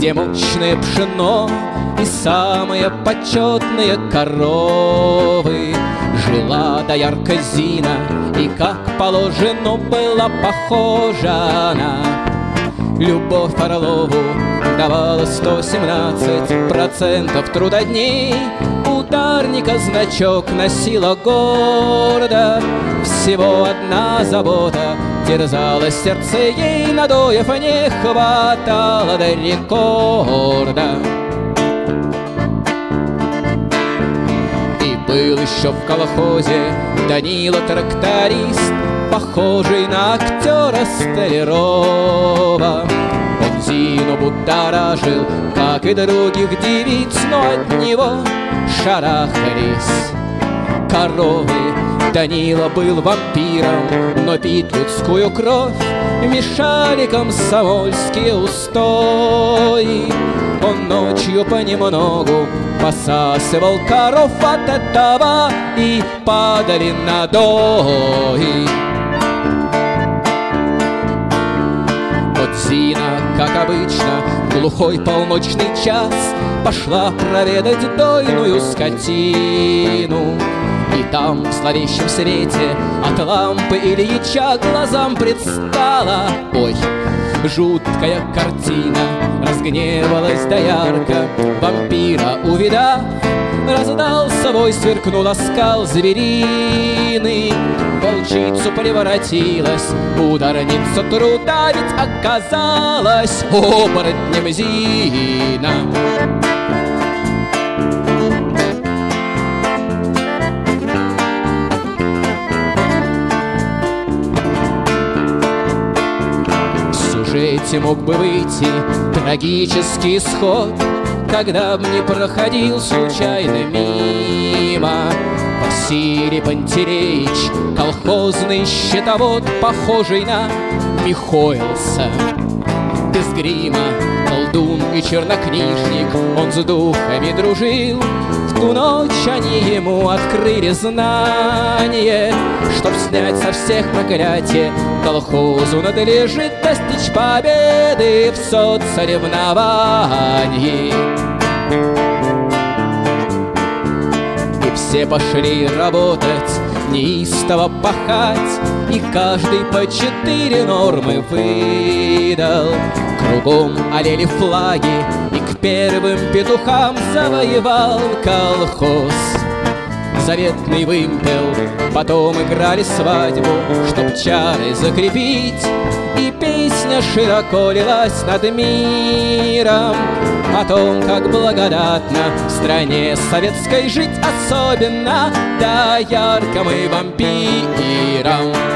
где мощное пшено и самые почетные коровы. Жила доярка Зина, и как положено была похожа она. Любовь Орлову давала 117% трудодней. Ударника значок носила гордо. Всего одна забота терзала сердце ей, надоев не хватало до рекорда. И был еще в колхозе Данила тракторист, похожий на актера Столярова. Он Зину будоражил, как и других девиц, но от него шарахались коровы. Данила был вампиром, но пить людскую кровь мешали комсомольские устои. Он ночью понемногу посасывал коров, от этого и падали надои. Вот Зина, как обычно, в глухой полночный час пошла проведать дойную скотину. И там в зловещем свете от лампы Ильича глазам предстала, ой, жуткая картина. Разгневалась доярка, вампира увидав, раздался вой, сверкнул оскал звериный. Волчицу превратилась, ударница труда, ведь оказалась оборотнем Зина. В сюжете мог бы выйти трагический исход, когда б не проходил случайно мимо Василий Пантелеич, колхозный счетовод, похожий на Михоэлса. Без грима, колдун и чернокнижник, он с духами дружил. В ту ночь они ему открыли знание, чтоб снять со всех проклятие, колхозу надлежит достичь победы в соцсоревновании. И все пошли работать, неистово пахать, и каждый по 4 нормы выдал. Кругом олели флаги, и к первым петухам завоевал колхоз. Заветный вымпел, потом играли свадьбу, чтоб чары закрепить, и песня широко лилась над миром о том, как благодатно в стране советской жить, особенно дояркам и вампирам.